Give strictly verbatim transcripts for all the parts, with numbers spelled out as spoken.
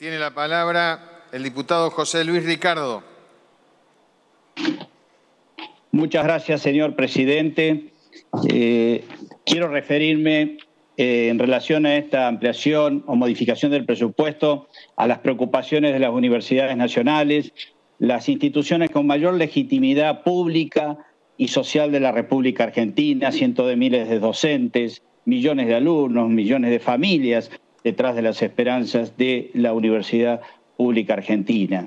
Tiene la palabra el diputado José Luis Ricardo. Muchas gracias, señor presidente. Eh, quiero referirme eh, en relación a esta ampliación o modificación del presupuesto a las preocupaciones de las universidades nacionales, las instituciones con mayor legitimidad pública y social de la República Argentina, cientos de miles de docentes, millones de alumnos, millones de familias detrás de las esperanzas de la Universidad Pública Argentina.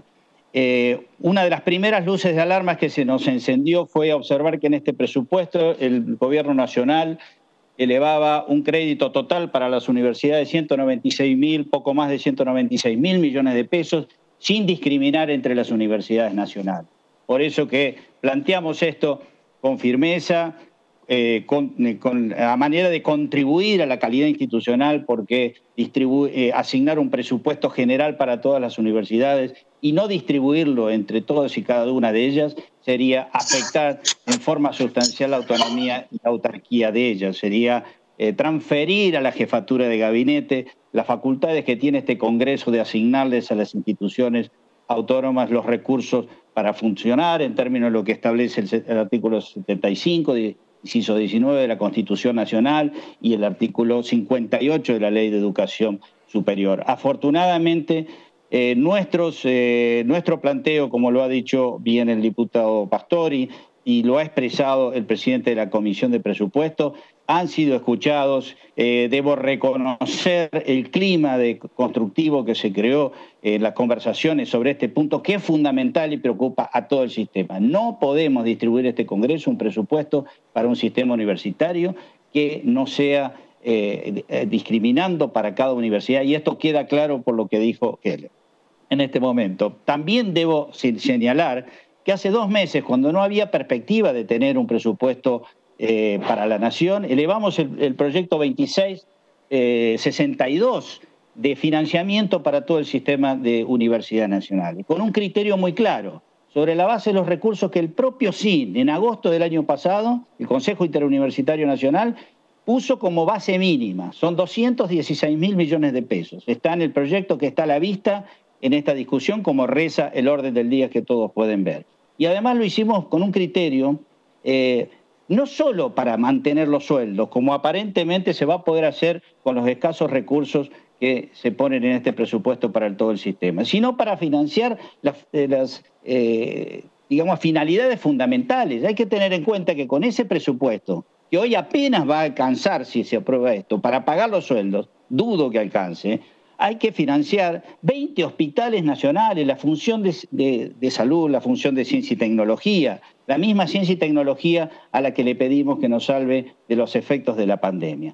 Eh, una de las primeras luces de alarma que se nos encendió fue observar que en este presupuesto el Gobierno Nacional elevaba un crédito total para las universidades de ciento noventa y seis mil, poco más de ciento noventa y seis mil millones de pesos, sin discriminar entre las universidades nacionales. Por eso que planteamos esto con firmeza, eh, con, con la manera de contribuir a la calidad institucional, porque eh, asignar un presupuesto general para todas las universidades y no distribuirlo entre todas y cada una de ellas sería afectar en forma sustancial la autonomía y la autarquía de ellas, sería eh, transferir a la jefatura de gabinete las facultades que tiene este Congreso de asignarles a las instituciones autónomas los recursos para funcionar en términos de lo que establece el, el artículo setenta y cinco, inciso diecinueve de la Constitución Nacional y el artículo cincuenta y ocho de la Ley de Educación Superior. Afortunadamente, eh, nuestros, eh, nuestro planteo, como lo ha dicho bien el diputado Pastori y lo ha expresado el presidente de la Comisión de Presupuesto, han sido escuchados. Eh, debo reconocer el clima de constructivo que se creó en las conversaciones sobre este punto, que es fundamental y preocupa a todo el sistema. No podemos distribuir este Congreso un presupuesto para un sistema universitario que no sea eh, discriminando para cada universidad, y esto queda claro por lo que dijo Keller en este momento. También debo señalar que hace dos meses, cuando no había perspectiva de tener un presupuesto eh, para la Nación, elevamos el, el proyecto veintiséis sesenta y dos de financiamiento para todo el sistema de universidad nacional, con un criterio muy claro, sobre la base de los recursos que el propio C I N, en agosto del año pasado, el Consejo Interuniversitario Nacional, puso como base mínima. Son doscientos dieciséis mil millones de pesos. Está en el proyecto que está a la vista en esta discusión, como reza el orden del día que todos pueden ver. Y además lo hicimos con un criterio, eh, no solo para mantener los sueldos, como aparentemente se va a poder hacer con los escasos recursos que se ponen en este presupuesto para el, todo el sistema, sino para financiar las, eh, las eh, digamos, finalidades fundamentales. Hay que tener en cuenta que con ese presupuesto, que hoy apenas va a alcanzar, si se aprueba esto, para pagar los sueldos, dudo que alcance, hay que financiar veinte hospitales nacionales, la función de, de, de salud, la función de ciencia y tecnología, la misma ciencia y tecnología a la que le pedimos que nos salve de los efectos de la pandemia.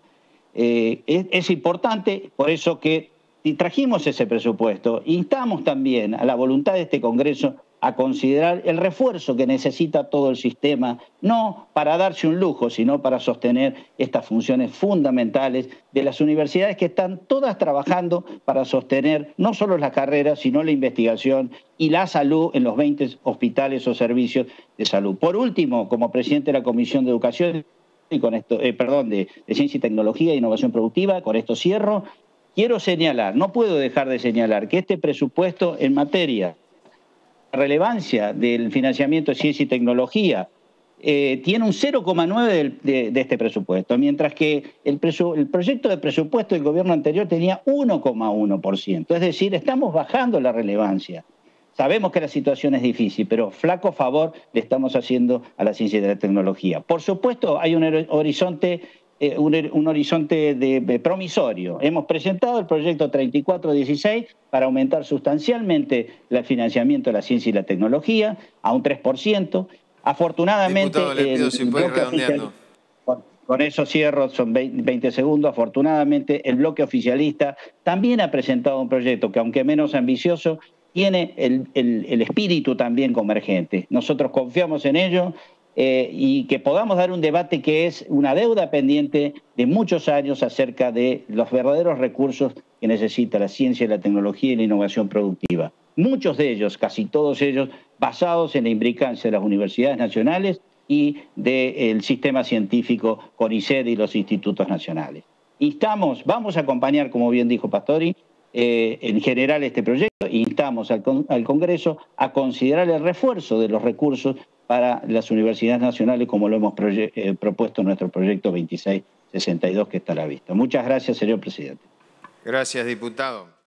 Eh, es, es importante, por eso que trajimos ese presupuesto, instamos también a la voluntad de este Congreso a considerar el refuerzo que necesita todo el sistema, no para darse un lujo, sino para sostener estas funciones fundamentales de las universidades que están todas trabajando para sostener no solo las carreras, sino la investigación y la salud en los veinte hospitales o servicios de salud. Por último, como presidente de la Comisión de Educación, y con esto, eh, perdón, de, de Ciencia y Tecnología e Innovación Productiva, con esto cierro, quiero señalar, no puedo dejar de señalar que este presupuesto en materia relevancia del financiamiento de ciencia y tecnología eh, tiene un cero coma nueve de, de este presupuesto, mientras que el, presu, el proyecto de presupuesto del gobierno anterior tenía uno coma uno por ciento. Es decir, estamos bajando la relevancia. Sabemos que la situación es difícil, pero flaco favor le estamos haciendo a la ciencia y la tecnología. Por supuesto, hay un horizonte Eh, un, un horizonte de, de promisorio. Hemos presentado el proyecto treinta y cuatro dieciséis para aumentar sustancialmente el financiamiento de la ciencia y la tecnología a un tres por ciento. Afortunadamente, Diputado, le pido el, si el puede ir bloque redondeando. oficial, con, con eso cierro, son veinte segundos. Afortunadamente, el bloque oficialista también ha presentado un proyecto que, aunque menos ambicioso, tiene el, el, el espíritu también convergente. Nosotros confiamos en ello. Eh, y que podamos dar un debate que es una deuda pendiente de muchos años acerca de los verdaderos recursos que necesita la ciencia, la tecnología y la innovación productiva. Muchos de ellos, casi todos ellos, basados en la imbricancia de las universidades nacionales y del sistema científico CONICET y los institutos nacionales. Instamos, vamos a acompañar, como bien dijo Pastori, eh, en general este proyecto. Instamos al, con, al Congreso a considerar el refuerzo de los recursos para las universidades nacionales, como lo hemos eh, propuesto en nuestro proyecto veintiséis sesenta y dos, que está a la vista. Muchas gracias, señor presidente. Gracias, diputado.